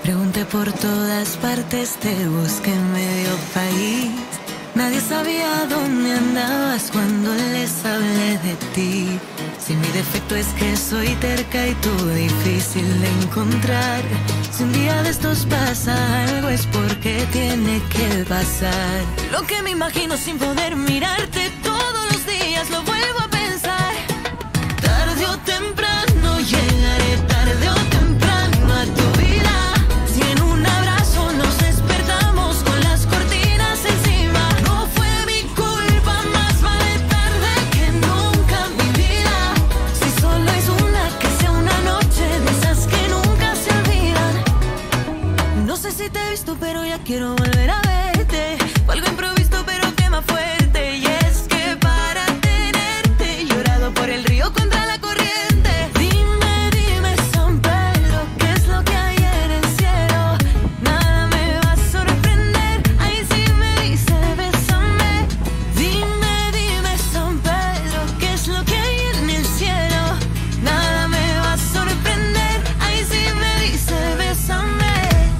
Pregunté por todas partes, te busqué en medio país. Nadie sabía dónde andabas cuando les hablé de ti. Si mi defecto es que soy terca y tú difícil de encontrar. Si un día de estos pasa algo es porque tiene que pasar. Lo que me imagino sin poder mirarte todos los días lo vuelvo a pensar. Tarde o temprano llegaré, tarde o temprano a tu vida. Si en un abrazo nos despertamos con las cortinas encima. No fue mi culpa, más vale tarde que nunca en mi vida. Si solo es una, que sea una noche de esas que nunca se olvidan. No sé si te he visto, pero ya quiero volver a verte. Fue algo improvisto, pero quema fuerte. Y es que para tenerte he llorado por el río contra la corriente. Dime, dime, San Pedro, ¿qué es lo que hay en el cielo? Nada me va a sorprender. Ahí sí me dice, bésame. Dime, dime, San Pedro, ¿qué es lo que hay en el cielo? Nada me va a sorprender. Ahí sí me dice, bésame.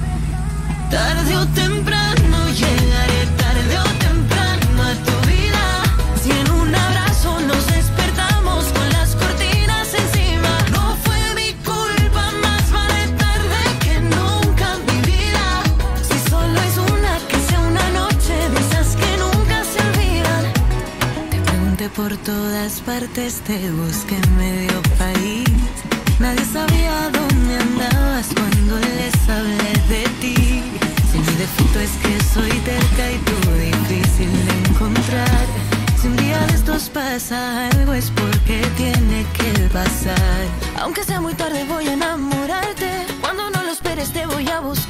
Tarde o temprano llegaré, tarde o temprano a tu vida. Si en un abrazo nos despertamos con las cortinas encima. No fue mi culpa, más vale tarde que nunca en mi vida. Si solo es una, que sea una noche de esas que nunca se olvidan. Te pregunté por todas partes, te busqué en medio país. Nadie sabía dónde andabas cuando les hablé de ti. Si mi defecto es que soy terca y tú difícil de encontrar. Si un día de estos pasa algo es porque tiene que pasar. Aunque sea muy tarde voy a enamorarte. Cuando no lo esperes te voy a buscar.